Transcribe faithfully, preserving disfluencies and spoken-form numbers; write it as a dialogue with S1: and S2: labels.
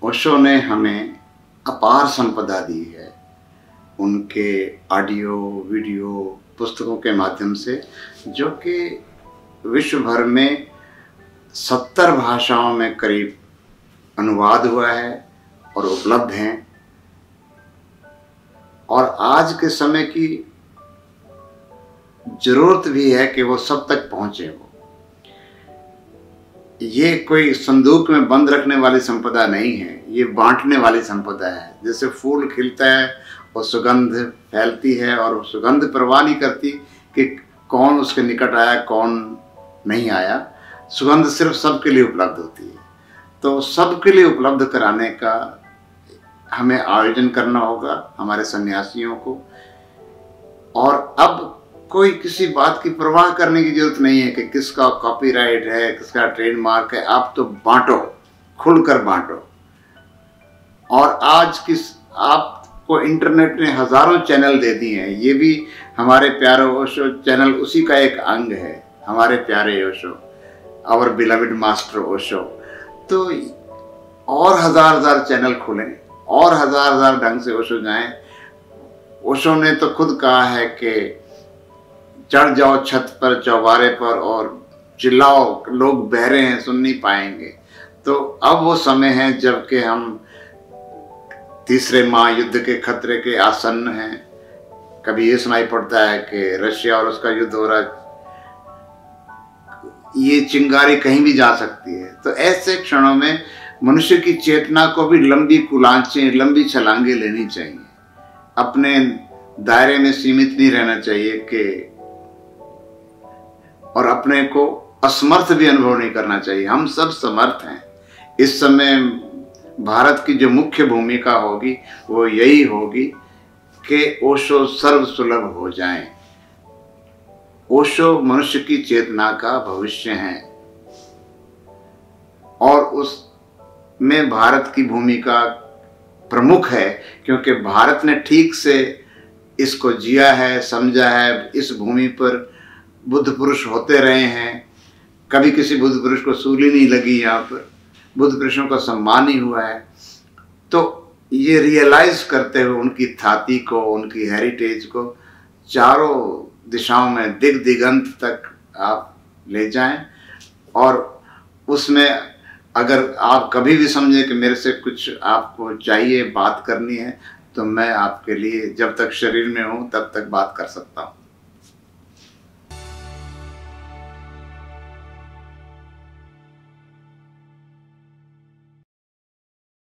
S1: ओशो ने हमें अपार संपदा दी है उनके ऑडियो वीडियो पुस्तकों के माध्यम से, जो कि विश्व भर में सत्तर भाषाओं में करीब अनुवाद हुआ है और उपलब्ध हैं। और आज के समय की जरूरत भी है कि वो सब तक पहुंचे। वो ये कोई संदूक में बंद रखने वाली संपदा नहीं है, ये बांटने वाली संपदा है। जैसे फूल खिलता है और सुगंध फैलती है और सुगंध परवाह नहीं करती कि कौन उसके निकट आया कौन नहीं आया, सुगंध सिर्फ सबके लिए उपलब्ध होती है। तो सबके लिए उपलब्ध कराने का हमें आयोजन करना होगा हमारे सन्यासियों को। और अब कोई किसी बात की परवाह करने की जरूरत नहीं है कि किसका कॉपीराइट है, किसका ट्रेडमार्क है। आप तो बांटो, खुलकर बांटो। और आज किस आपको इंटरनेट ने हजारों चैनल दे दिए हैं, ये भी हमारे प्यारे ओशो चैनल उसी का एक अंग है। हमारे प्यारे Osho, our beloved master Osho. तो और हजार हजार चैनल खुलें और हजार हजार ढंग से ओशो जाएं। ओशो ने तो खुद कहा है कि चढ़ जाओ छत पर चौबारे पर और चिल्लाओ, लोग बहरे हैं सुन नहीं पाएंगे। तो अब वो समय है जबकि हम तीसरे महायुद्ध के खतरे के आसन्न हैं। कभी ये सुनाई पड़ता है कि रशिया और उसका युद्ध हो रहा है, ये चिंगारी कहीं भी जा सकती है। तो ऐसे क्षणों में मनुष्य की चेतना को भी लंबी कुलांचें, लंबी छलांगे लेनी चाहिए। अपने दायरे में सीमित नहीं रहना चाहिए कि और अपने को असमर्थ भी अनुभव नहीं करना चाहिए। हम सब समर्थ हैं। इस समय भारत की जो मुख्य भूमिका होगी वो यही होगी कि ओशो सर्व सुलभ हो जाएं। ओशो मनुष्य की चेतना का भविष्य है और उसमें भारत की भूमिका प्रमुख है, क्योंकि भारत ने ठीक से इसको जिया है, समझा है। इस भूमि पर बुद्ध पुरुष होते रहे हैं, कभी किसी बुद्ध पुरुष को सूली नहीं लगी, यहाँ पर बुद्ध पुरुषों का सम्मान ही हुआ है। तो ये रियलाइज करते हुए उनकी थाती को, उनकी हेरिटेज को चारों दिशाओं में दिग दिगंत तक आप ले जाएं। और उसमें अगर आप कभी भी समझें कि मेरे से कुछ आपको चाहिए, बात करनी है, तो मैं आपके लिए जब तक शरीर में हूँ तब तक बात कर सकता हूँ।